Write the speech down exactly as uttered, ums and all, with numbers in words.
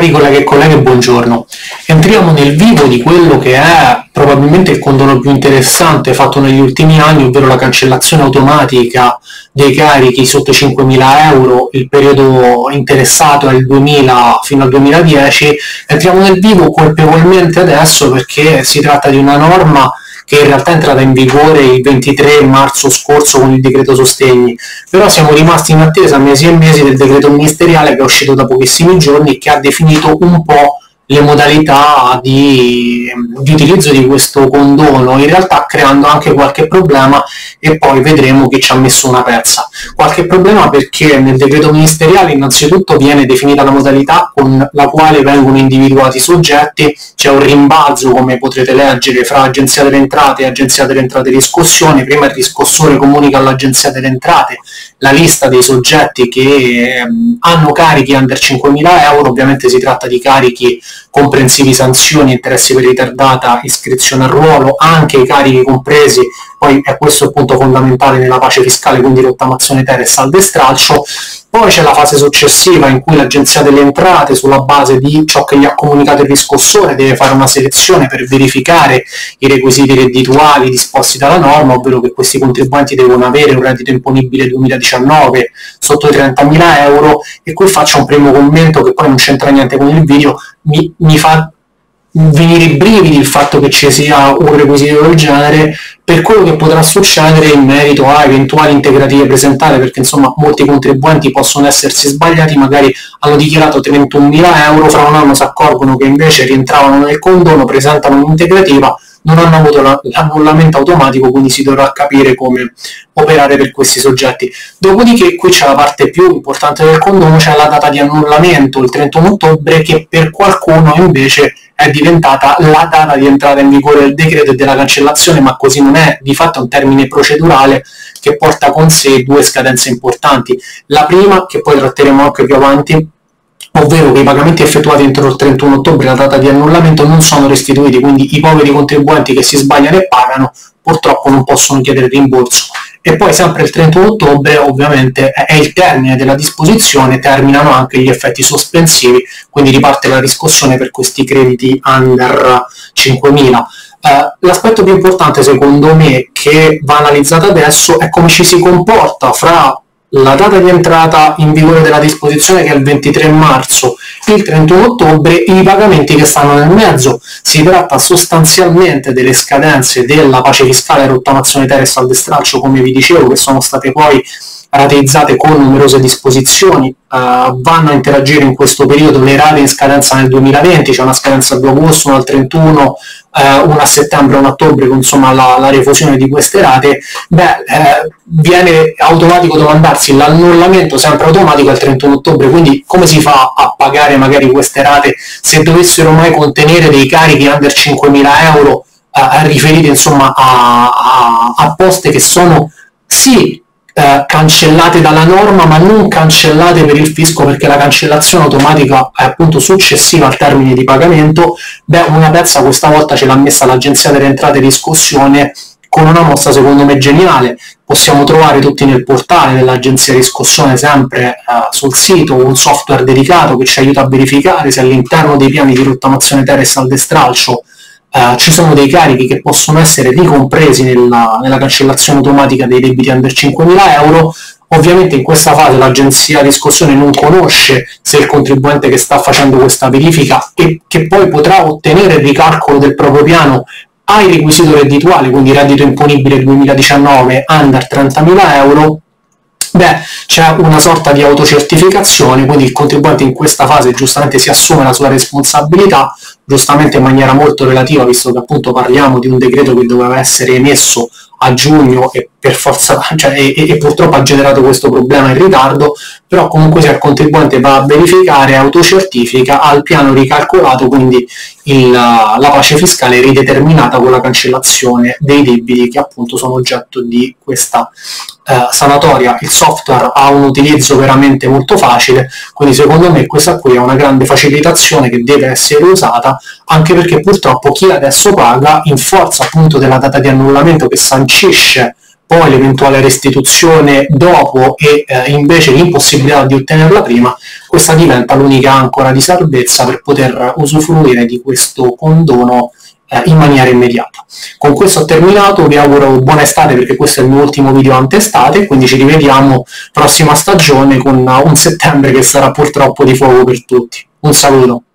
Cari colleghe e colleghe, buongiorno. Entriamo nel vivo di quello che è probabilmente il condono più interessante fatto negli ultimi anni, ovvero la cancellazione automatica dei carichi sotto i cinquemila euro. Il periodo interessato è il duemila fino al duemiladieci. Entriamo nel vivo colpevolmente adesso perché si tratta di una norma che in realtà è entrata in vigore il ventitré marzo scorso con il decreto sostegni, però siamo rimasti in attesa mesi e mesi del decreto ministeriale che è uscito da pochissimi giorni e che ha definito un po' le modalità di, di utilizzo di questo condono, in realtà creando anche qualche problema, e poi vedremo chi ci ha messo una pezza. Qualche problema perché nel decreto ministeriale innanzitutto viene definita la modalità con la quale vengono individuati i soggetti, c'è un rimbalzo, come potrete leggere, fra Agenzia delle Entrate e Agenzia delle Entrate e Riscossione. Prima il riscossore comunica all'Agenzia delle Entrate la lista dei soggetti che ehm, hanno carichi under cinquemila euro, ovviamente si tratta di carichi comprensivi sanzioni, interessi per ritardata iscrizione al ruolo, anche i carichi compresi, poi è questo il punto fondamentale nella pace fiscale, quindi rottamazione ter e saldo e stralcio. Poi c'è la fase successiva in cui l'Agenzia delle Entrate, sulla base di ciò che gli ha comunicato il riscossore, deve fare una selezione per verificare i requisiti reddituali disposti dalla norma, ovvero che questi contribuenti devono avere un reddito imponibile duemiladiciannove sotto i trentamila euro. E qui faccio un primo commento che poi non c'entra niente con il video. Mi, mi fa venire i brividi il fatto che ci sia un requisito del genere per quello che potrà succedere in merito a eventuali integrative presentate, perché insomma molti contribuenti possono essersi sbagliati, magari hanno dichiarato trentunomila euro, fra un anno si accorgono che invece rientravano nel condono, presentano un'integrativa, non hanno avuto la, l'annullamento automatico, quindi si dovrà capire come operare per questi soggetti. Dopodiché qui c'è la parte più importante del condono, c'è la data di annullamento, il trentuno ottobre, che per qualcuno invece è diventata la data di entrata in vigore del decreto e della cancellazione, ma così non è. Di fatto è un termine procedurale che porta con sé due scadenze importanti. La prima, che poi tratteremo anche più avanti, ovvero che i pagamenti effettuati entro il trentuno ottobre, la data di annullamento, non sono restituiti, quindi i poveri contribuenti che si sbagliano e pagano purtroppo non possono chiedere rimborso. E poi sempre il trentuno ottobre ovviamente è il termine della disposizione, terminano anche gli effetti sospensivi, quindi riparte la riscossione per questi crediti under cinquemila. Uh, l'aspetto più importante secondo me che va analizzato adesso è come ci si comporta fra la data di entrata in vigore della disposizione, che è il ventitré marzo, il trentuno ottobre, i pagamenti che stanno nel mezzo. Si tratta sostanzialmente delle scadenze della pace fiscale, rottamazione ter e saldo e stralcio, come vi dicevo, che sono state poi rateizzate con numerose disposizioni. Uh, vanno a interagire in questo periodo le rate in scadenza nel duemilaventi, c'è una scadenza al due agosto, una al trentuno, uh, una a settembre e una a ottobre, con insomma la, la refusione di queste rate. Beh, eh, viene automatico domandarsi l'annullamento sempre automatico al trentuno ottobre, quindi come si fa a pagare magari queste rate se dovessero mai contenere dei carichi under cinquemila euro, uh, riferiti insomma a, a, a poste che sono sì Eh, cancellate dalla norma ma non cancellate per il fisco, perché la cancellazione automatica è appunto successiva al termine di pagamento. Beh, una pezza questa volta ce l'ha messa l'Agenzia delle Entrate e Riscossione con una mossa secondo me geniale. Possiamo trovare tutti nel portale dell'Agenzia Riscossione, sempre eh, sul sito, un software dedicato che ci aiuta a verificare se all'interno dei piani di rottamazione ter e saldo e stralcio Uh, ci sono dei carichi che possono essere ricompresi nella, nella cancellazione automatica dei debiti under cinquemila euro. Ovviamente in questa fase l'Agenzia di Riscossione non conosce se il contribuente che sta facendo questa verifica e che poi potrà ottenere il ricalcolo del proprio piano ha il requisito reddituale, quindi reddito imponibile duemiladiciannove under trentamila euro. Beh, c'è una sorta di autocertificazione, quindi il contribuente in questa fase giustamente si assume la sua responsabilità, giustamente in maniera molto relativa, visto che appunto parliamo di un decreto che doveva essere emesso a giugno e per forza, cioè, e, e purtroppo ha generato questo problema in ritardo. Però comunque se il contribuente va a verificare, autocertifica, ha il piano ricalcolato, quindi il, la pace fiscale è rideterminata con la cancellazione dei debiti che appunto sono oggetto di questa eh, sanatoria. Il software ha un utilizzo veramente molto facile, quindi secondo me questa qui è una grande facilitazione che deve essere usata, anche perché purtroppo chi adesso paga, in forza appunto della data di annullamento che sancisce poi l'eventuale restituzione dopo e eh, invece l'impossibilità di ottenerla prima, questa diventa l'unica ancora di salvezza per poter usufruire di questo condono eh, in maniera immediata. Con questo ho terminato, vi auguro buona estate perché questo è il mio ultimo video antestate, quindi ci rivediamo prossima stagione con un settembre che sarà purtroppo di fuoco per tutti. Un saluto.